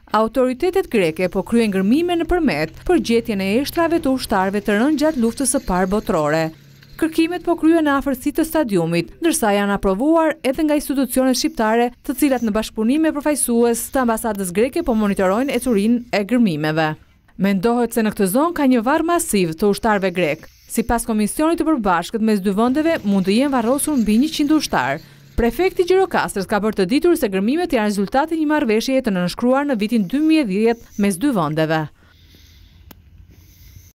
Autoritetet greke po kryen ngërmime nëpërmet përgjetjen e eshtrave të ushtarëve të rënë gjatë luftës së parë botërore. Kërkimet po kryen në afërsitë të stadiumit, ndërsa janë aprovuar edhe nga institucionet shqiptare, të cilat në bashkëpunim me përfaqësues të ambasadës greke po monitorojnë ecurinë e ngërmimeve. Mendohet se në këtë zonë ka një varr masiv të ushtarëve grek. Sipas komisionit të përbashkët mes dy vendeve mund të jenë varrosur mbi 100 ushtarë. Prefekti Gjirokastrës ka bërë të ditur se ngërmimet janë rezultati i një marrëveshjeje të nënshkruar në vitin 2010 mes dy vendeve.